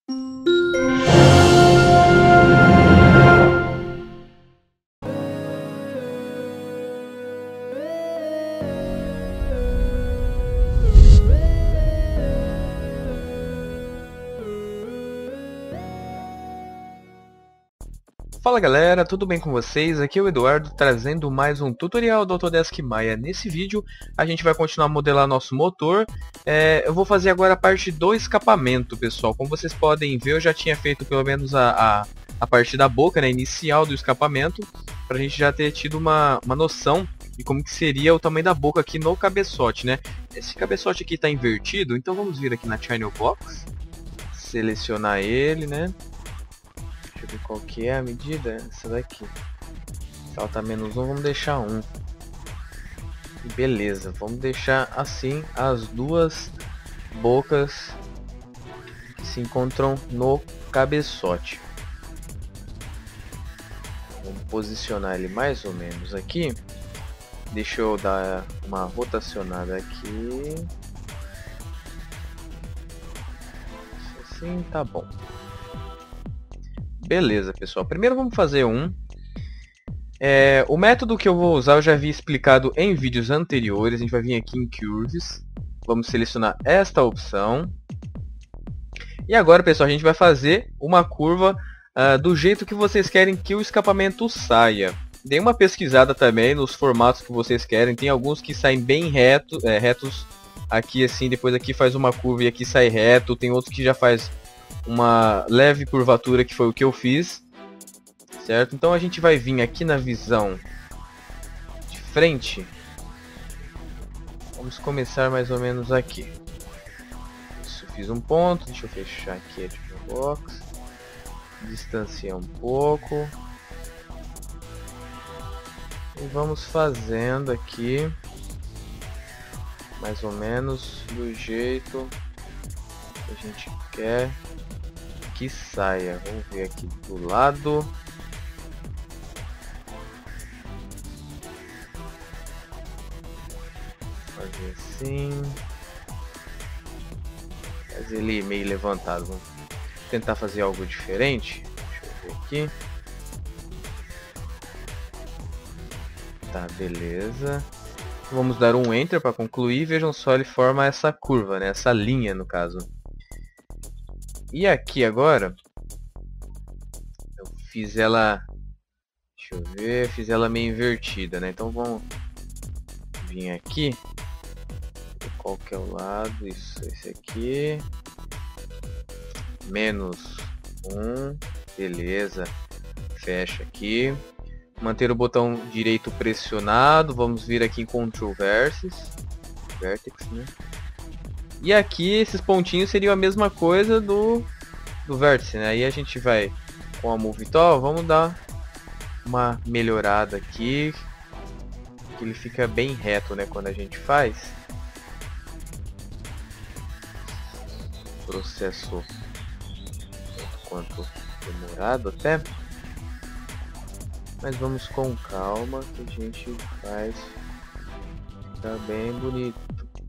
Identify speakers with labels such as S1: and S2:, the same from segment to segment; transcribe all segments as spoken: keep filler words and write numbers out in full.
S1: Fala galera, tudo bem com vocês? Aqui é o Eduardo trazendo mais um tutorial do Autodesk Maya. Nesse vídeo a gente vai continuar a modelar nosso motor. É, eu vou fazer agora a parte do escapamento, pessoal. Como vocês podem ver, eu já tinha feito pelo menos a, a, a parte da boca, né, inicial do escapamento, para a gente já ter tido uma, uma noção de como que seria o tamanho da boca aqui no cabeçote, né? Esse cabeçote aqui está invertido, então vamos vir aqui na Channel Box, selecionar ele, né? Deixa eu ver qual que é a medida, essa daqui. Se ela tá menos um, vamos deixar um. Beleza, vamos deixar assim as duas bocas que se encontram no cabeçote. Vamos posicionar ele mais ou menos aqui. Deixa eu dar uma rotacionada aqui. Assim tá bom. Beleza, pessoal. Primeiro vamos fazer um. É, o método que eu vou usar eu já havia explicado em vídeos anteriores. A gente vai vir aqui em Curves. Vamos selecionar esta opção. E agora, pessoal, a gente vai fazer uma curva uh, do jeito que vocês querem que o escapamento saia. Dê uma pesquisada também nos formatos que vocês querem. Tem alguns que saem bem reto, é, retos aqui assim, depois aqui faz uma curva e aqui sai reto. Tem outros que já faz uma leve curvatura, que foi o que eu fiz, certo? Então a gente vai vir aqui na visão de frente. Vamos começar mais ou menos aqui. Isso, fiz um ponto, deixa eu fechar aqui a Channel Box, distanciar um pouco e vamos fazendo aqui mais ou menos do jeito que a gente quer que saia. Vamos ver aqui do lado. Fazer assim. Fazer ele meio levantado. Vamos tentar fazer algo diferente. Deixa eu ver aqui. Tá, beleza. Vamos dar um Enter para concluir. Vejam só, ele forma essa curva, né? Essa linha no caso. E aqui agora, eu fiz ela, deixa eu ver, fiz ela meio invertida, né? Então vamos vir aqui, qual que é o lado, isso, esse aqui, menos um, beleza, fecha aqui, manter o botão direito pressionado, vamos vir aqui em Control Vertex, Vertex, né? E aqui esses pontinhos seriam a mesma coisa do, do vértice, né? Aí a gente vai com a Move Tool, vamos dar uma melhorada aqui, que ele fica bem reto, né? Quando a gente faz. Processo quanto demorado até, mas vamos com calma que a gente faz ficar bem bonito.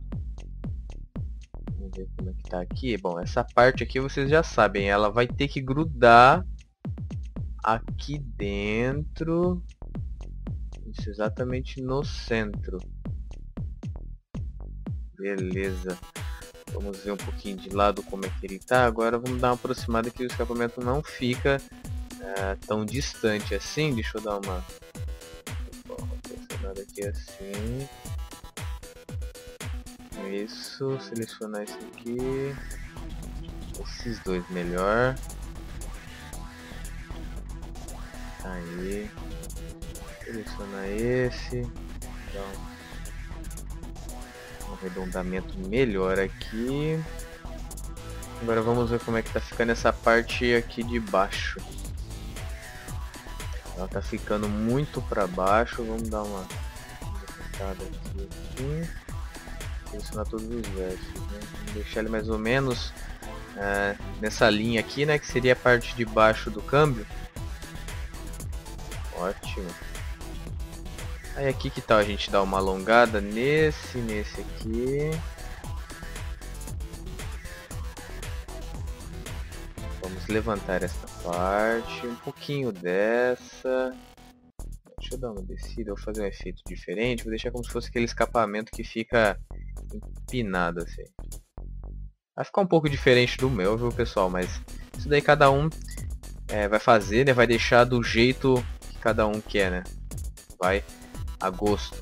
S1: Ver como é que tá aqui. Bom, essa parte aqui vocês já sabem, ela vai ter que grudar aqui dentro, isso, exatamente no centro. Beleza, vamos ver um pouquinho de lado como é que ele tá. Agora vamos dar uma aproximada que o escapamento não fica uh, tão distante assim. Deixa eu dar uma aproximada aqui assim. Isso, selecionar esse aqui, esses dois melhor, aí, selecionar esse, então, um arredondamento melhor aqui. Agora vamos ver como é que tá ficando essa parte aqui de baixo. Ela tá ficando muito para baixo, vamos dar uma levantada aqui, aqui. Selecionar todos os vértices, né? Vamos deixar ele mais ou menos uh, nessa linha aqui, né? Que seria a parte de baixo do câmbio. Ótimo. Aí aqui que tal a gente dar uma alongada nesse, nesse aqui. levantar esta parte, um pouquinho dessa. Deixa eu dar uma descida, vou fazer um efeito diferente, vou deixar como se fosse aquele escapamento que fica empinado assim. Vai ficar um pouco diferente do meu, viu pessoal, mas isso daí cada um é, vai fazer, né? Vai deixar do jeito que cada um quer, né? Vai a gosto.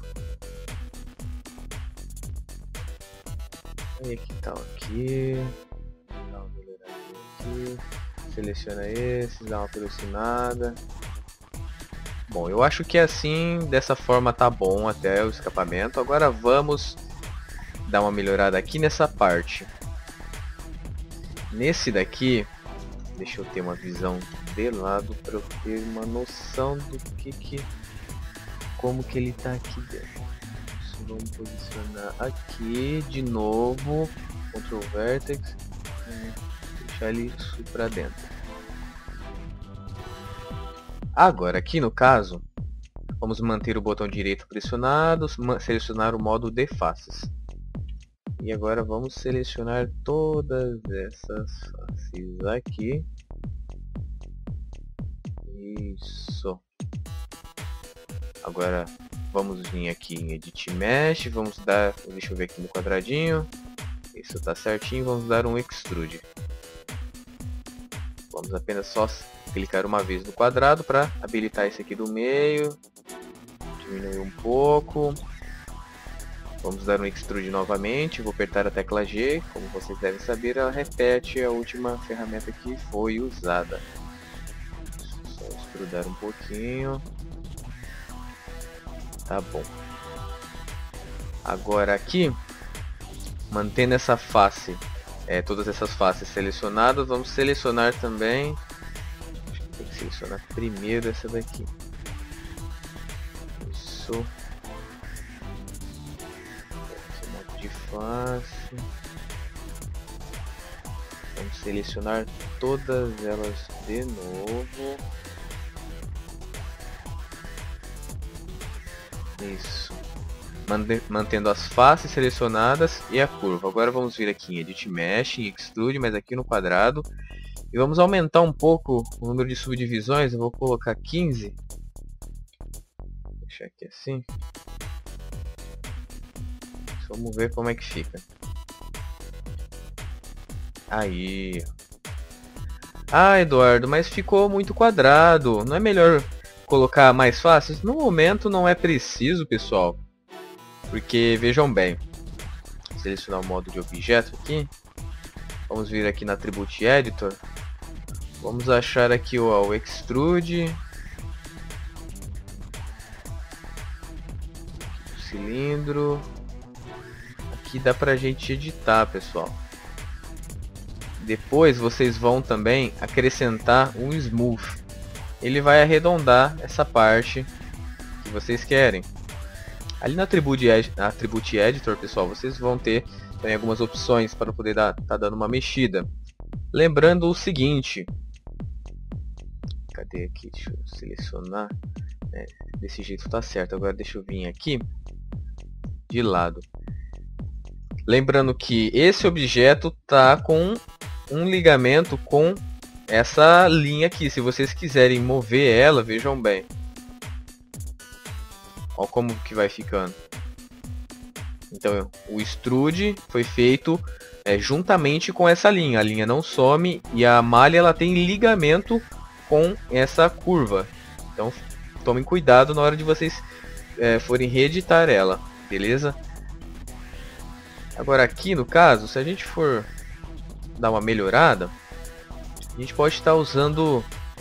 S1: Aí que tal aqui? Dá uma melhoradinha aqui. Seleciona esses, dá uma aproximada. Bom, eu acho que assim, dessa forma tá bom até o escapamento. Agora vamos dar uma melhorada aqui nessa parte. Nesse daqui, deixa eu ter uma visão de lado para eu ter uma noção do que que, como que ele tá aqui dentro. Isso, vamos posicionar aqui de novo, Ctrl Vertex, deixar ele para dentro. Agora aqui no caso, vamos manter o botão direito pressionado, selecionar o modo de faces. E agora vamos selecionar todas essas faces aqui. Isso. Agora vamos vir aqui em Edit Mesh, vamos dar, deixa eu ver aqui no quadradinho. Isso tá certinho, vamos dar um Extrude. Vamos apenas só clicar uma vez no quadrado para habilitar esse aqui do meio. Diminuir um pouco. Vamos dar um Extrude novamente, vou apertar a tecla G, como vocês devem saber, ela repete a última ferramenta que foi usada. Só extrudar um pouquinho. Tá bom. Agora aqui, mantendo essa face, é, todas essas faces selecionadas, vamos selecionar também, acho que tem que selecionar primeiro essa daqui. Isso. De face. Vamos selecionar todas elas de novo. Isso. Mantendo as faces selecionadas e a curva. Agora vamos vir aqui em Edit Mesh, em Extrude, mas aqui no quadrado. E vamos aumentar um pouco o número de subdivisões. Eu vou colocar quinze. Vou deixar aqui assim. Vamos ver como é que fica. Aí. Ah, Eduardo, mas ficou muito quadrado. Não é melhor colocar mais fáceis? No momento não é preciso, pessoal. Porque, vejam bem. Selecionar o modo de objeto aqui. Vamos vir aqui na Attribute Editor. Vamos achar aqui ó, o Extrude. O cilindro. Aqui dá pra gente editar, pessoal. Depois vocês vão também acrescentar um Smooth. Ele vai arredondar essa parte que vocês querem. Ali na Attribute, na Attribute Editor, pessoal, vocês vão ter também algumas opções para poder dar, tá dando uma mexida. Lembrando o seguinte. Cadê aqui? Deixa eu selecionar. É, desse jeito tá certo. Agora deixa eu vir aqui de lado. Lembrando que esse objeto tá com um ligamento com essa linha aqui. Se vocês quiserem mover ela, vejam bem. Olha como que vai ficando. Então o extrude foi feito é, juntamente com essa linha. A linha não some e a malha ela tem ligamento com essa curva. Então tomem cuidado na hora de vocês é, forem reeditar ela, beleza? Agora aqui no caso, se a gente for dar uma melhorada, a gente pode estar usando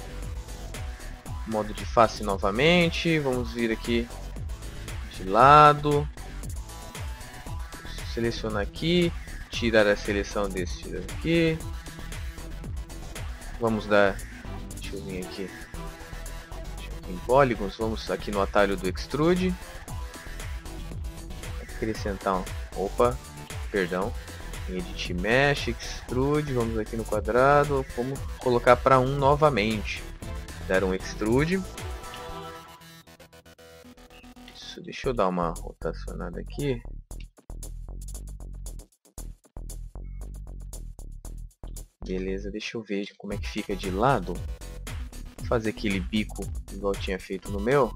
S1: o modo de face novamente. Vamos vir aqui de lado, selecionar aqui, tirar a seleção desse tira aqui. Vamos dar, deixa eu vir aqui em polígonos, vamos aqui no atalho do extrude, acrescentar um, opa, perdão, em Edit Mesh, Extrude, vamos aqui no quadrado, vamos colocar para um novamente, dar um Extrude. Isso, deixa eu dar uma rotacionada aqui. Beleza, deixa eu ver como é que fica de lado. Vou fazer aquele bico igual eu tinha feito no meu.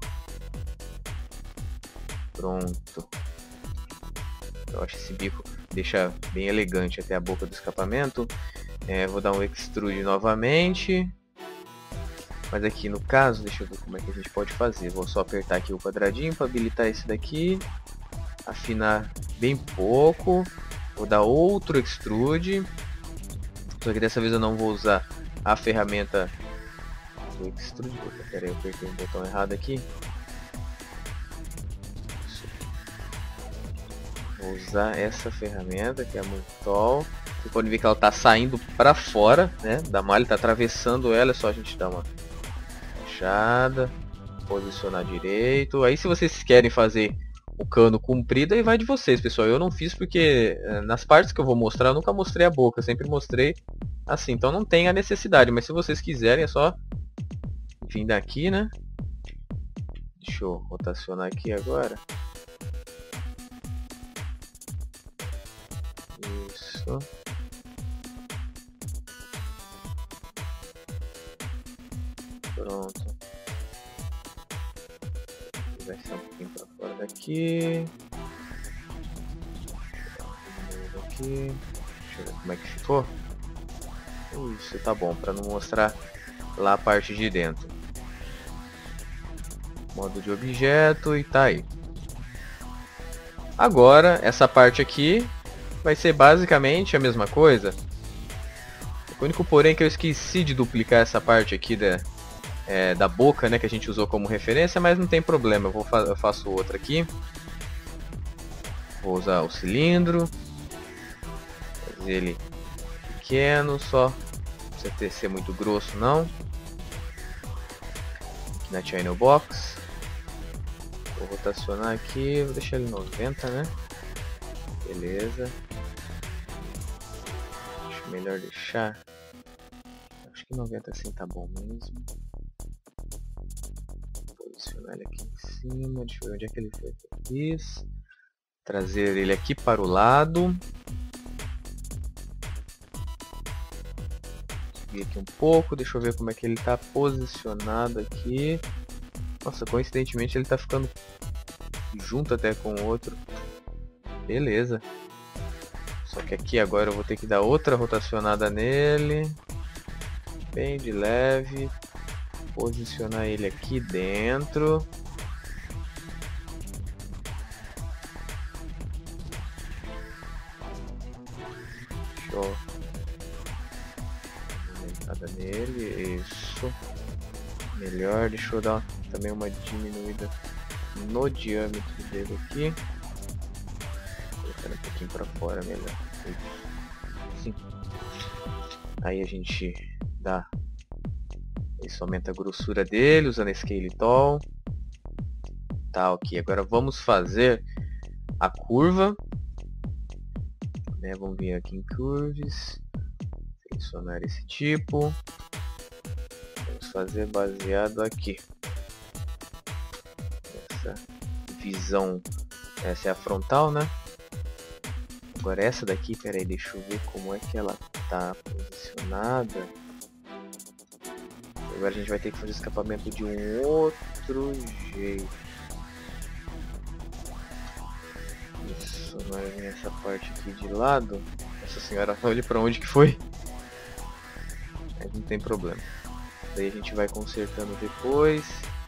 S1: Pronto. Eu acho esse bico deixa bem elegante até a boca do escapamento. É, vou dar um extrude novamente. Mas aqui no caso, deixa eu ver como é que a gente pode fazer. Vou só apertar aqui o quadradinho para habilitar esse daqui. Afinar bem pouco. Vou dar outro extrude. Só que dessa vez eu não vou usar a ferramenta do extrude. Pera aí, eu apertei o botão errado aqui. Vou usar essa ferramenta que é a Multitool. Vocês podem ver que ela está saindo para fora, né, da malha, está atravessando ela. É só a gente dar uma fechada, posicionar direito. Aí se vocês querem fazer o cano comprido, aí vai de vocês, pessoal. Eu não fiz porque nas partes que eu vou mostrar eu nunca mostrei a boca, eu sempre mostrei assim, então não tem a necessidade. Mas se vocês quiserem é só vir daqui, né? Deixa eu rotacionar aqui agora. Isso. Pronto. Vai ser um pouquinho para fora daqui. Aqui. Deixa eu ver como é que ficou. Isso, tá bom, para não mostrar lá a parte de dentro. Modo de objeto e tá aí. Agora, essa parte aqui vai ser basicamente a mesma coisa. O único porém é que eu esqueci de duplicar essa parte aqui da, é, da boca, né, que a gente usou como referência, mas não tem problema, eu, vou fa eu faço outra aqui. Vou usar o cilindro, fazer ele pequeno, só não precisa ter, ser muito grosso não. Aqui na Channel Box, vou rotacionar aqui, vou deixar ele noventa, né? Beleza. Acho melhor deixar. Acho que noventa assim tá bom mesmo. Posicionar ele aqui em cima. Deixa eu ver onde é que ele foi. Isso. Trazer ele aqui para o lado. Subir aqui um pouco. Deixa eu ver como é que ele está posicionado aqui. Nossa, coincidentemente ele está ficando junto até com o outro. Beleza. Só que aqui agora eu vou ter que dar outra rotacionada nele. Bem de leve. Posicionar ele aqui dentro. Deixa eu dar uma aumentada nele. Isso. Melhor. Deixa eu dar também uma diminuída no diâmetro dele aqui. Colocando um pouquinho para fora melhor. Assim. Aí a gente dá. Isso aumenta a grossura dele usando a Scale Tool. Tá, ok. Agora vamos fazer a curva. Né, vamos vir aqui em Curves. Selecionar esse tipo. Vamos fazer baseado aqui. Essa visão. Essa é a frontal, né? Agora essa daqui, peraí, deixa eu ver como é que ela tá posicionada. Agora a gente vai ter que fazer escapamento de um outro jeito. Isso, agora vem essa parte aqui de lado. Nossa senhora, olha pra onde que foi. Mas não tem problema. Daí a gente vai consertando depois.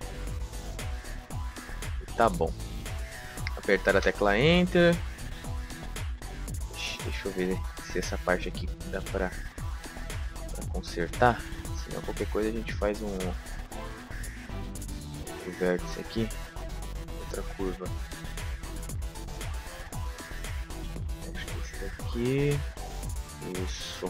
S1: E tá bom. Apertar a tecla Enter. Deixa eu ver se essa parte aqui dá pra, pra consertar. Senão qualquer coisa a gente faz um outro vértice aqui, outra curva. Acho que esse daqui. Isso.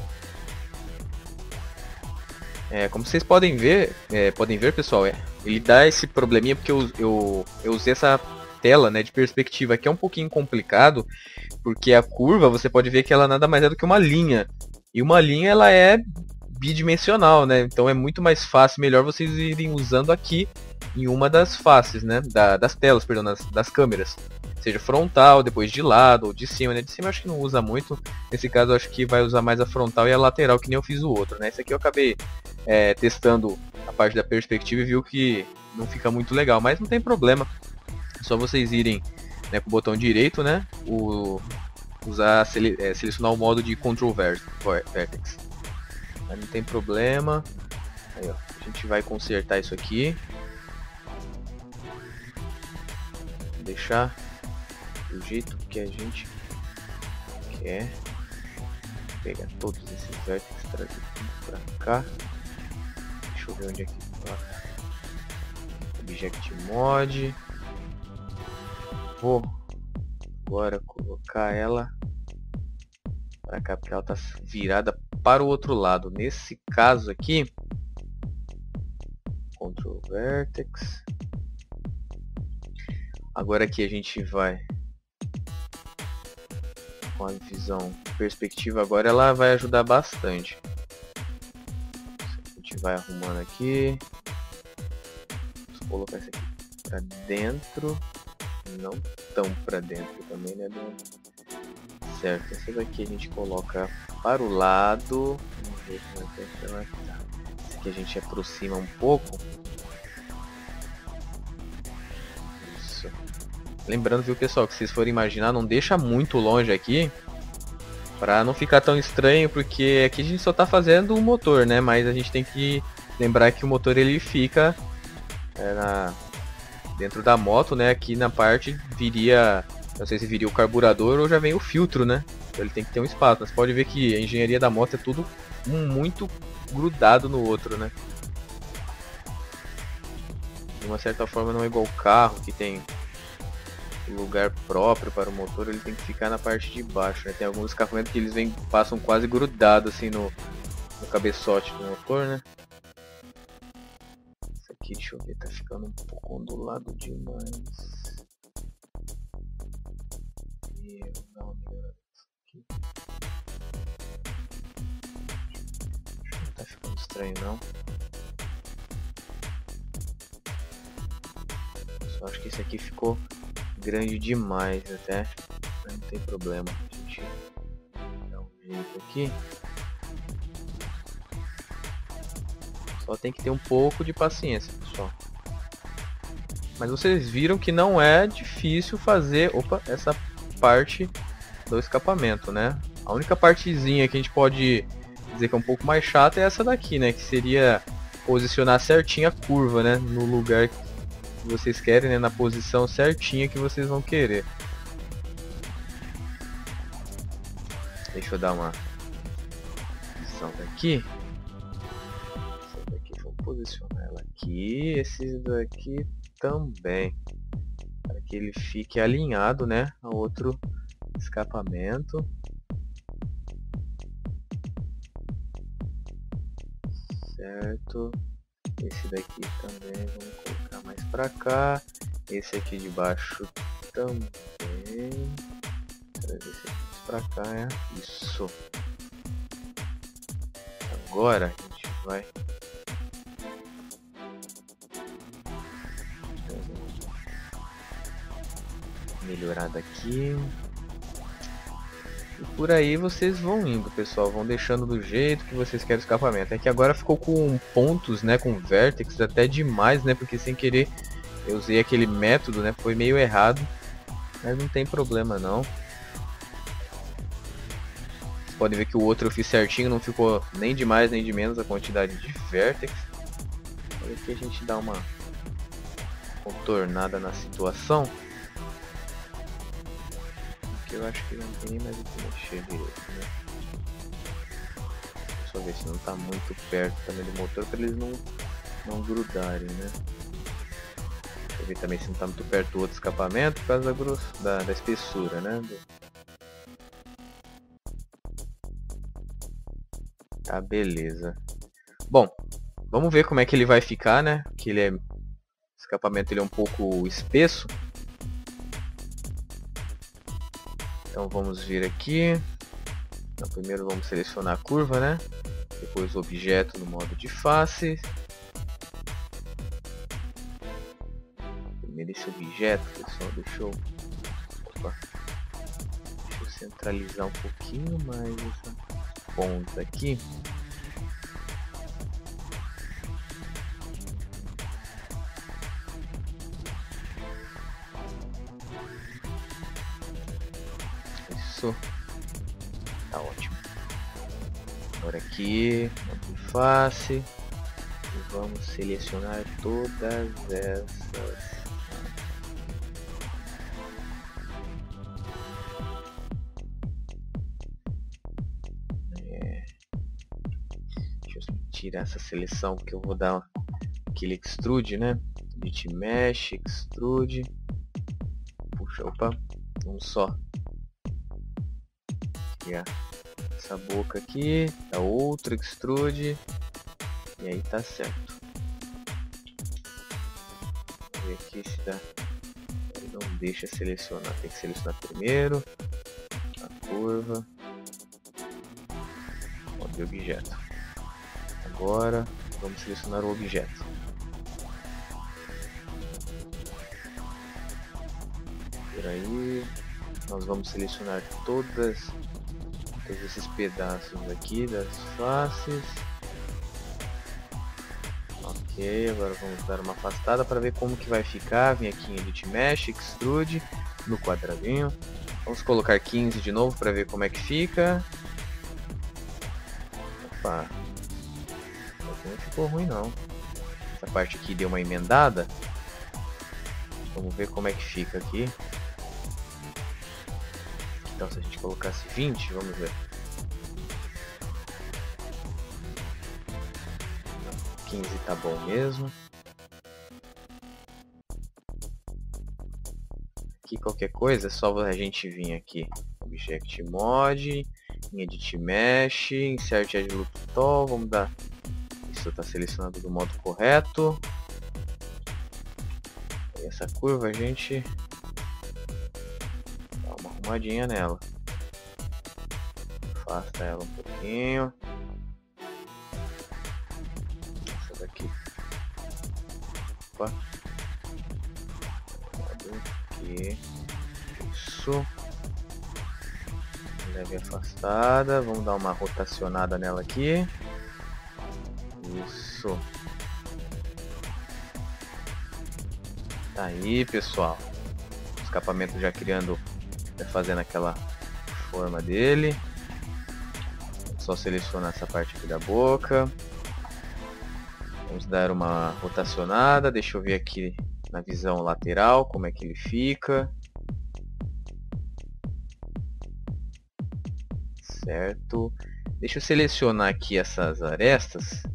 S1: É, como vocês podem ver, é, podem ver, pessoal, é, ele dá esse probleminha porque eu, eu, eu usei essa tela, né, de perspectiva que é um pouquinho complicado, porque a curva você pode ver que ela nada mais é do que uma linha. E uma linha ela é bidimensional, né? Então é muito mais fácil, melhor vocês irem usando aqui em uma das faces, né? Da, das telas, perdão, das, das câmeras. seja frontal, depois de lado ou de cima, né? De cima eu acho que não usa muito. Nesse caso eu acho que vai usar mais a frontal e a lateral, que nem eu fiz o outro, né? Esse aqui eu acabei é, testando a parte da perspectiva e viu que não fica muito legal, mas não tem problema. É só vocês irem, né, com o botão direito, né? O, usar, sele, é, selecionar o modo de Control Vertex. Aí não tem problema. Aí, ó, a gente vai consertar isso aqui. Deixar do jeito que a gente quer. Pegar todos esses vértices, trazer tudo pra cá. Deixa eu ver onde é que tá. Object Mod. Vou agora colocar ela pra cá, porque ela tá virada para o outro lado. Nesse caso aqui, Control Vertex. Agora aqui a gente vai com a visão perspectiva, agora ela vai ajudar bastante. A gente vai arrumando aqui. Vou colocar isso aqui para dentro, não tão para dentro também, né? Certo, essa daqui a gente coloca para o lado. Vamos ver como é que ela tá. Esse aqui a gente aproxima um pouco. Isso. Lembrando, viu, pessoal, que vocês forem imaginar, não deixa muito longe aqui, para não ficar tão estranho, porque aqui a gente só tá fazendo o motor, né? Mas a gente tem que lembrar que o motor ele fica é, na, dentro da moto, né? Aqui na parte viria, não sei se viria o carburador ou já vem o filtro, né? Então ele tem que ter um espaço. Mas pode ver que a engenharia da moto é tudo um muito grudado no outro, né? De uma certa forma não é igual o carro, que tem lugar próprio para o motor, ele tem que ficar na parte de baixo, né? Tem alguns escapamentos que eles vêm, passam quase grudados assim no, no cabeçote do motor, né? Isso aqui, deixa eu ver, tá ficando um pouco ondulado demais. E eu vou dar uma melhorada aqui. Não tá ficando estranho não. Só acho que esse aqui ficou grande demais até, mas não tem problema, a gente dá um jeito aqui. Só tem que ter um pouco de paciência, pessoal. Mas vocês viram que não é difícil fazer, opa, essa parte do escapamento, né? A única partezinha que a gente pode dizer que é um pouco mais chata é essa daqui, né? Que seria posicionar certinho a curva, né? No lugar que vocês querem, né, na posição certinha que vocês vão querer. Deixa eu dar uma visão daqui. Essa daqui, vou posicionar ela aqui. Esse daqui também, para que ele fique alinhado, né, ao outro escapamento. Certo. Esse daqui também vamos colocar mais pra cá. Esse aqui de baixo também. Trazer esse aqui pra cá, é isso. Agora a gente vai melhorar daqui. E por aí vocês vão indo, pessoal, vão deixando do jeito que vocês querem o escapamento. É que agora ficou com pontos, né, com vértices até demais, né, porque sem querer eu usei aquele método, né, foi meio errado, mas não tem problema não. Vocês podem ver que o outro eu fiz certinho, não ficou nem de mais nem de menos a quantidade de vértices. Agora aqui a gente dá uma contornada na situação. Eu acho que não tem nem mais o que mexer direito, né? Deixa eu ver se não está muito perto também do motor, para eles não, não grudarem, né? Deixa eu ver também se não está muito perto do outro escapamento, por causa da, gross... da, da espessura, né? Do... Tá, beleza. Bom, vamos ver como é que ele vai ficar, né? Que ele é... O escapamento ele é um pouco espesso. Então vamos vir aqui. Então, primeiro vamos selecionar a curva, né? Depois o objeto no modo de face. Primeiro esse objeto, pessoal, deixa eu Opa. Deixa eu centralizar um pouquinho mais essa ponta aqui. Isso. Tá ótimo. Agora aqui, face. E vamos selecionar todas essas. É. Deixa eu tirar essa seleção porque eu vou dar aquele extrude, né? Edit Mesh, extrude. Puxa, opa. Um só. Criar essa boca aqui, dá outro extrude e aí tá certo. Vamos ver aqui se dá. Ele não deixa selecionar, tem que selecionar primeiro a curva, o objeto. Agora vamos selecionar o objeto. Por aí nós vamos selecionar todas todos esses pedaços aqui das faces. Ok, agora vamos dar uma afastada para ver como que vai ficar. Vem aqui em Edit Mesh, Extrude, no quadradinho. Vamos colocar quinze de novo para ver como é que fica. Opa, não ficou ruim não. Essa parte aqui deu uma emendada. Vamos ver como é que fica aqui. Então se a gente colocasse vinte, vamos ver. quinze tá bom mesmo. Aqui qualquer coisa é só a gente vir aqui. Object Mode, em Edit Mesh, Insert Edge Loop Tool, vamos dar. Isso está selecionado do modo correto. E essa curva a gente dá uma arrumadinha nela. Afasta ela um pouquinho. Essa daqui. Opa. Aqui. Isso. Leve afastada. Vamos dar uma rotacionada nela aqui. Isso. Tá aí, pessoal. O escapamento já criando, já fazendo aquela forma dele. Só selecionar essa parte aqui da boca. Vamos dar uma rotacionada. Deixa eu ver aqui na visão lateral como é que ele fica. Certo. Deixa eu selecionar aqui essas arestas.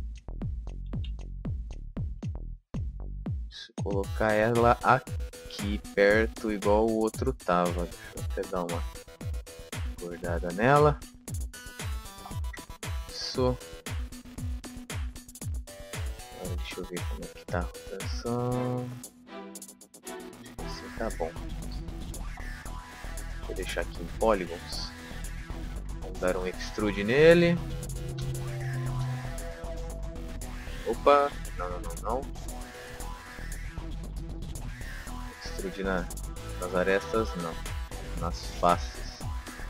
S1: Deixa eu colocar ela aqui perto, igual o outro tava. Deixa eu até dar uma bordada nela. Isso. Agora deixa eu ver como é que tá a rotação. Acho que assim tá bom. Vou deixar aqui em polygons. Vamos dar um extrude nele. Opa, não, não, não, não. Extrude na, nas arestas, não. Nas faces.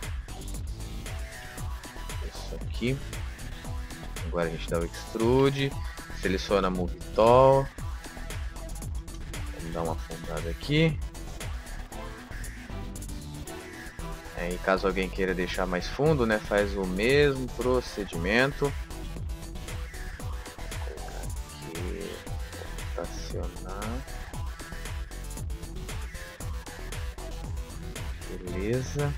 S1: Isso aqui. Agora a gente dá o extrude. Seleciona Move Tool. Vamos dar uma afundada aqui. É, e caso alguém queira deixar mais fundo, né, faz o mesmo procedimento. Vou colocar aqui, rotacionar. Beleza.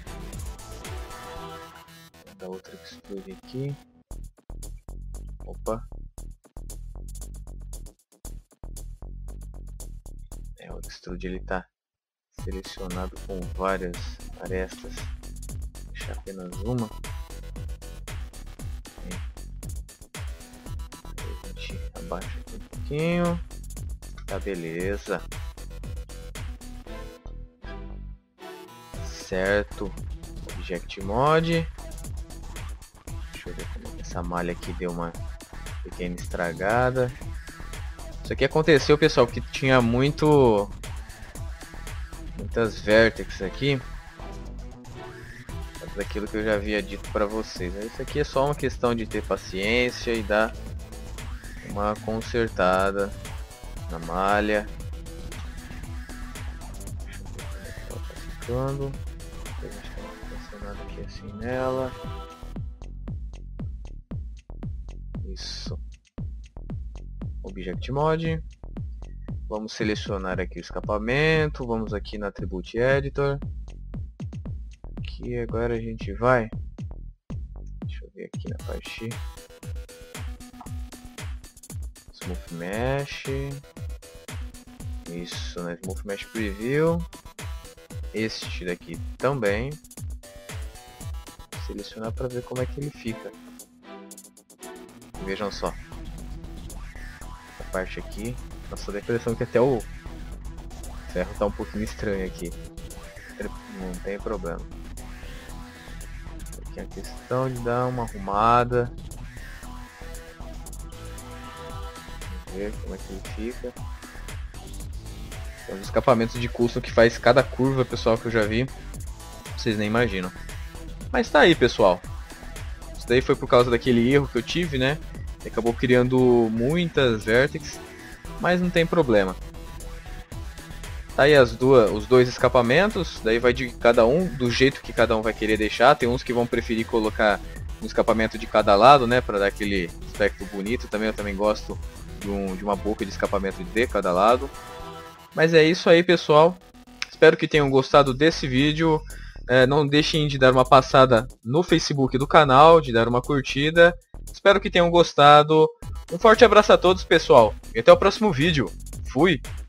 S1: Vou dar outro extrude aqui. Opa. É, o extrude ele tá selecionado com várias arestas. Vou deixar apenas uma. Aí a gente abaixa aqui um pouquinho. Tá, beleza. Certo. Object Mode. Deixa eu ver como é que essa malha aqui deu uma pequena estragada. Isso aqui aconteceu, pessoal, porque tinha muito muitas vértices aqui. daquilo que eu já havia dito para vocês. Isso aqui é só uma questão de ter paciência e dar uma consertada na malha. Deixa eu ver como é que ela tá ficando. A gente tem que pressionar aqui assim nela. Isso. Object Mode. Vamos selecionar aqui o escapamento. Vamos aqui na Attribute Editor. Aqui agora a gente vai. Deixa eu ver aqui na parte. Smooth Mesh. Isso, na Smooth Mesh Preview. Este daqui também. Selecionar para ver como é que ele fica. Vejam só. Essa parte aqui. Nossa, dá a impressão que até o ferro tá um pouquinho estranho aqui. Não tem problema. Aqui é a questão de dar uma arrumada. Vamos ver como é que ele fica. Tem os escapamentos de custom que faz cada curva, pessoal, que eu já vi. Vocês nem imaginam. Mas tá aí, pessoal. Isso daí foi por causa daquele erro que eu tive, né? Acabou criando muitas vértices. Mas não tem problema. Tá aí as duas, os dois escapamentos. Daí vai de cada um, do jeito que cada um vai querer deixar. Tem uns que vão preferir colocar um escapamento de cada lado, né, para dar aquele aspecto bonito. Também eu também gosto de, um, de uma boca de escapamento de cada lado. Mas é isso aí, pessoal. Espero que tenham gostado desse vídeo. É, não deixem de dar uma passada no Facebook do canal, de dar uma curtida. Espero que tenham gostado. Um forte abraço a todos, pessoal. E até o próximo vídeo. Fui!